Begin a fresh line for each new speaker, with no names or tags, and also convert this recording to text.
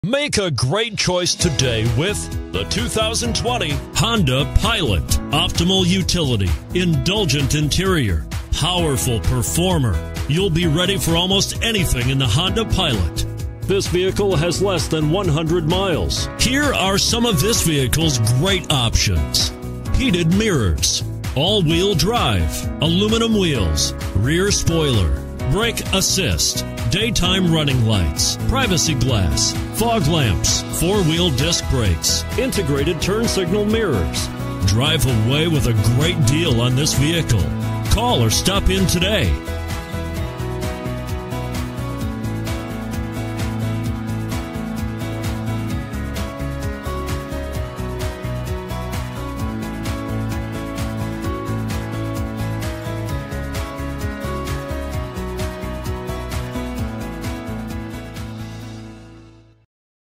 Make a great choice today with the 2020 Honda Pilot. Optimal utility, indulgent interior, powerful performer. You'll be ready for almost anything in the Honda Pilot. This vehicle has less than 100 miles. Here are some of this vehicle's great options: heated mirrors, all-wheel drive, aluminum wheels, rear spoiler, brake assist, daytime running lights, privacy glass, fog lamps, four-wheel disc brakes, integrated turn signal mirrors. Drive away with a great deal on this vehicle. Call or stop in today.